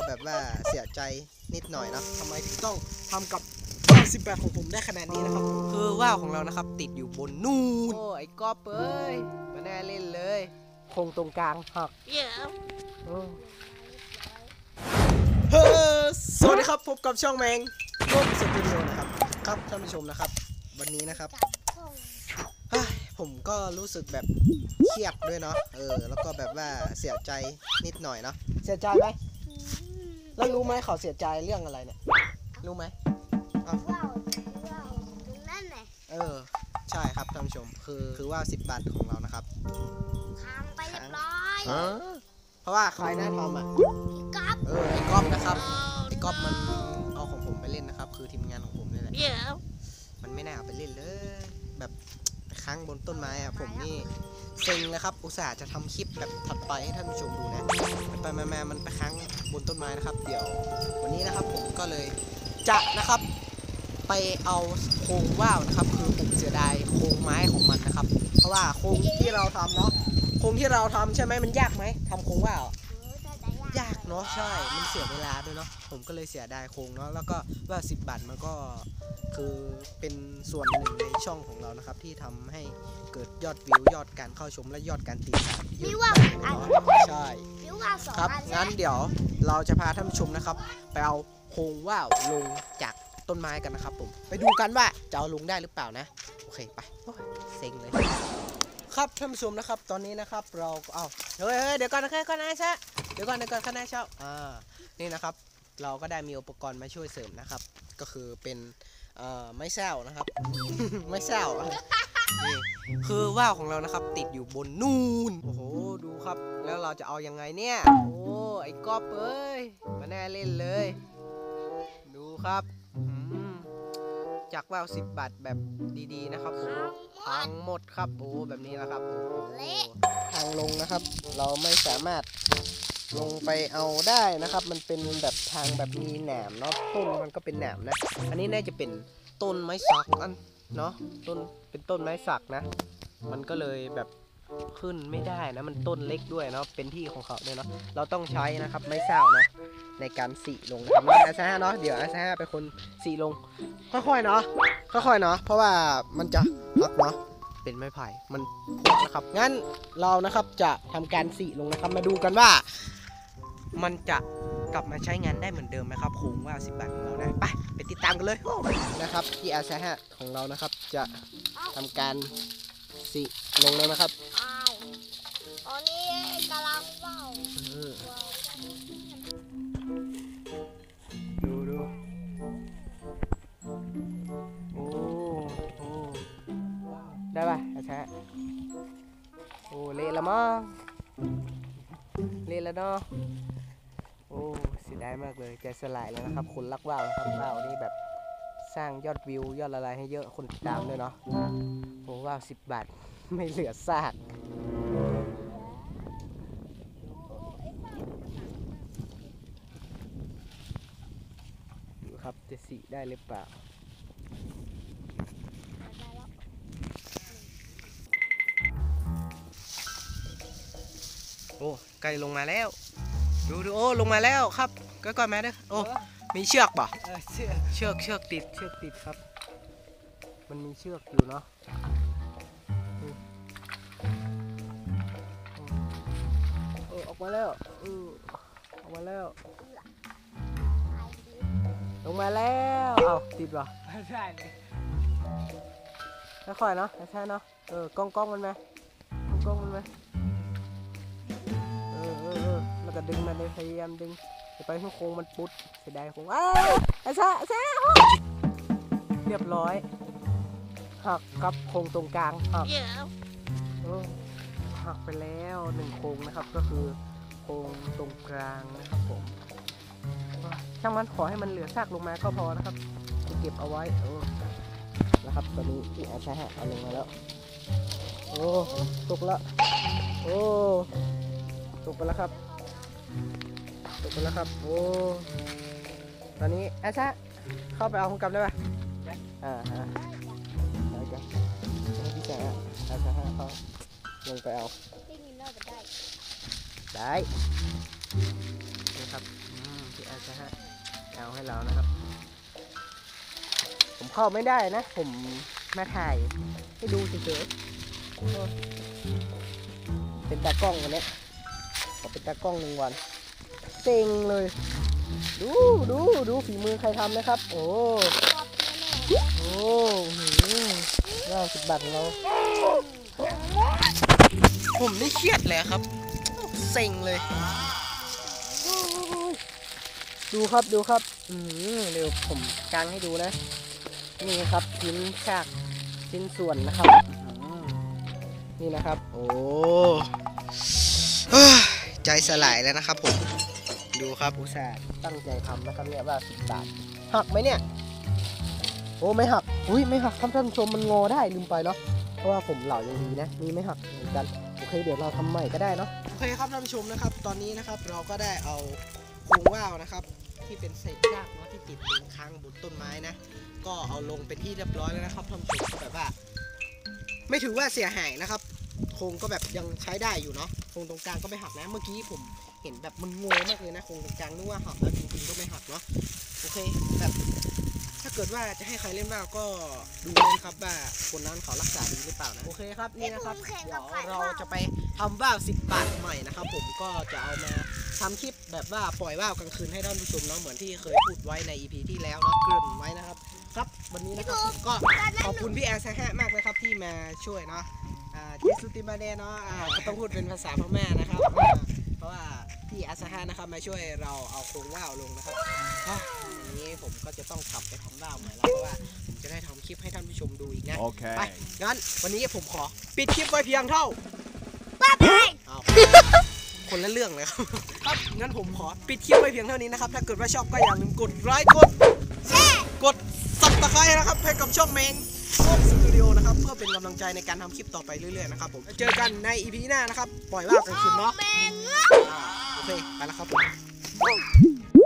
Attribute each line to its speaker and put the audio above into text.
Speaker 1: แบบว่าเสียใจนิดหน่อยนะทำไมถึงต้องทำกับว่าว18ของผมได้ขนาดนี้นะครับคือว่าวของเรานะครับติดอยู่บนนู่นโอ้ไอ้ก๊อฟเอ้ยมาแน่เล่นเลยโครงตรงกลางหักสวัสดีครับพบกับช่องแมงโลกสตูดิโอนะครับครับท่านผู้ชมนะครับวันนี้นะครับผมก็รู้สึกแบบเครียดด้วยเนาะแล้วก็แบบว่าเสียใจนิดหน่อยเนาะเสียใจไหมแล้วรู้ไหมเขาเสียใจเรื่องอะไรเนี่ยรู้ไหม
Speaker 2: ว้าวนั่นไง
Speaker 1: ใช่ครับท่านผู้ชมคือว่า10 บาทของเรานะครับ
Speaker 2: ค้างไปเรียบร้อย
Speaker 1: เพราะว่าใครน่าทำ
Speaker 2: พี่ก๊อฟ
Speaker 1: ไอ้ก๊อฟนะครับไอ้ก๊อฟมันเอาของผมไปเล่นนะครับคือทีมงานของผมนี่แหละมันไม่น่าเอาไปเล่นเลยแบบค้างบนต้นไม้ผมนี่เซ็งเลยครับอุตส่าห์จะทำคลิปแบบถัดไปให้ท่านผู้ชมดูนะไปมามันไปค้างบนต้นไม้นะครับเดี๋ยววันนี้นะครับผมก็เลยจะนะครับไปเอาโครงว่าวนะครับคือผมเสียดายโครงไม้ของมันนะครับเพราะว่าโครงที่เราทำเนาะโครงที่เราทำใช่ไหมมันยากไหมทำโครงว่าวยากเนาะใช่มันเสียเวลาด้วยเนาะผมก็เลยเสียดายโครงเนาะแล้วก็ว่า10 บาทมันก็คือเป็นส่วนหนึ่งในช่องของเรานะครับที่ทำให้เกิดยอดวิวยอดการเข้าชมและยอดการติดตามเยอะใช่ครับงั้นเดี๋ยวเราจะพาท่านผู้ชมนะครับไปเอาโครงว่าวลงจากต้นไม้กันนะครับผมไปดูกันว่าจะเอาลงได้หรือเปล่านะโอเคไปเซ็งเลยครับท่านผู้ชมนะครับตอนนี้นะครับเราเฮ้ยเดี๋ยวก่อนนะคณะชะเดี๋ยวก่อนคณะเช่านี่นะครับเราก็ได้มีอุปกรณ์มาช่วยเสริมนะครับก็คือเป็นไม้แซวนะครับ ไม่แซวนี่คือว่าวของเรานะครับติดอยู่บนนู่นโอ้โหดูครับแล้วเราจะเอายังไงเนี่ยโอ้ไอ้ก๊อฟเอ้ยมาแน่เล่นเลยดูครับจากว่าว10 บาทแบบดีๆนะครับผมพังหมดครับโอ้แบบนี้นะครับโอ้ทางลงนะครับเราไม่สามารถลงไปเอาได้นะครับมันเป็นแบบทางแบบมีแหนมเนาะต้นมันก็เป็นแหนมนะอันนี้น่าจะเป็นต้นไม้สักเนาะเป็นต้นไม้สักนะมันก็เลยแบบขึ้นไม่ได้นะมันต้นเล็กด้วยเนาะเป็นที่ของเขาเนี่ยเนาะเราต้องใช้นะครับไม้แซวนะในการสีลงนะครับอาซาฮะเนาะเดี๋ยวอาซาฮะเป็นคนสีลงค่อยๆเนาะเพราะว่ามันจะหักเนาะเป็นไม้ไผ่มันพุนะครับงั้นเรานะครับจะทำการสีลงนะครับมาดูกันว่ามันจะกลับมาใช้งานได้เหมือนเดิมไหมครับโครงว่าว10 บาทของเรานะไปติดตามกันเลยนะครับที่อาซาฮะของเรานะครับจะทำการสีลงแล้วนะครับ
Speaker 2: ตอนนี้กำลังว่าว
Speaker 1: ดูโอ้ได้ป่ะอาซาฮะโอ้เละละมั้งเละแล้วเนาะโอ้เสียดายมากเลยใจสลายแล้วนะครับคนรักว่าวครับว่าวนี่แบบสร้างยอดวิวยอดอะไรให้เยอะคนติดตามด้วยเนาะโอ้ว่าว10 บาทไม่เหลือซากดูครับจะสีได้หรือเปล่าโอ้ไก่ลงมาแล้วดูโอ้ลงมาแล้วครับก็ก่อนมาเด้อโอ้มีเชือกป่ะเชือกติดครับมันมีเชือกอยู่เนาะออกมาแล้วออกมาแล้วลงมาแล้วติดป่ะใช่เลยค่อยๆเนาะใช่เนาะกล้องมันไหมกล้องมันไหมแล้วก็ดึงมันเลยพยายามดึงไปให้โค้งมันปุ๊ดเสียดายโค้งแซ่เรียบร้อยหักกับโค้งตรงกลางหักไปแล้ว1 โค้งนะครับก็คือโค้งตรงกลางนะครับผมช่างมันขอให้มันเหลือซากลงมาก็พอนะครับจะเก็บเอาไว้นะครับตอนนี้ที่อาชาฮะเอาลงมาแล้วตกแล้วตกไปแล้วครับตอนนี้อาชาเข้าไปเอาของกำได้ป่ะได้จ้ะพี่แจ๊อาชาฮะเขาลงไปเอาได้นี่ครับที่เอาให้เรานะครับ ผมเข้าไม่ได้นะ ผมมาถ่ายให้ดูเฉยๆเป็นตากล้องวันนี้ขอเป็นตากล้อง1 วันเซ็งเลยดูฝีมือใครทำนะครับ โอ้90 บาทของเราผมนี่เครียดเลยครับเซ็งเลยดูครับเดี๋ยวผมกางให้ดูนะนี่ครับชิ้นส่วนนะครับนี่นะครับโอ้ใจสลายแล้วนะครับผมดูครับอุตส่าห์ตั้งใจทำนะครับเนี่ยว่า10 บาทหักไหมเนี่ยโอ้ไม่หักไม่หักครับท่านผู้ชมมันงอได้ลืมไปเนาะเพราะว่าผมเหล่ายังดีนะนี่ไม่หักเหมือนกันโอเคเดี๋ยวเราทำใหม่ก็ได้เนาะโอเคครับท่านผู้ชมนะครับตอนนี้นะครับเราก็ได้เอาโครงว่าวนะครับที่เป็นเศษซากเนาะที่ติดค้างบนต้นไม้นะก็เอาลงเป็นที่เรียบร้อยแล้วนะครับท่านผู้ชมแบบว่าไม่ถือว่าเสียหายนะครับโครงก็แบบยังใช้ได้อยู่เนาะโครงตรงกลางก็ไม่หักนะเมื่อกี้ผมเห็นแบบมันงอมากเลยนะโครงตรงกลางนึกว่าหักแล้วจริงๆก็ไม่หักเนาะโอเคแบบถ้าเกิดว่าจะให้ใครเล่นบ้างก็ดูนะครับว่าคนนั้นเขารักษาดีหรือเปล่านะโอเคครับนี่นะครับเดี๋ยวเราจะไปทำว่าว10 บาทใหม่นะครับผมก็จะเอามาทำคลิปแบบว่าปล่อยว่าวกลางคืนให้ท่านผู้ชมเนาะเหมือนที่เคยพูดไว้ใน EP ที่แล้วเนาะเกริ่นไว้นะครับครับวันนี้นะครับก็ขอบคุณพี่แอร์แฮะมากเลยครับที่มาช่วยเนาะเจสุติมาเดเนาะก็ต้องพูดเป็นภาษาพม่านะครับเพราะว่าพี่อาซาฮะนะครับมาช่วยเราเอาโครงว่าวลงนะครับวันนี้ผมก็จะต้องกลับไปทำว่าวใหม่แล้วเพราะว่าผมจะได้ทำคลิปให้ท่านผู้ชมดูอีกนะไปงั้นวันนี้ผมขอปิดคลิปไว้เพียงเท่าคนละเรื่องเลยครับงั้นผมขอปิดคลิปไว้เพียงเท่านี้นะครับถ้าเกิดว่าชอบก็อย่าลืมกดไลค์กดแชร์กดซับสไครต์นะครับให้กับช่องเมงสตูดิโอนะครับเพื่อเป็นกำลังใจในการทำคลิปต่อไปเรื่อยๆนะครับผมเจอกันใน EP หน้านะครับปล่อยว่าวกลางคืนเนาะโอเคไปแล้วครับผม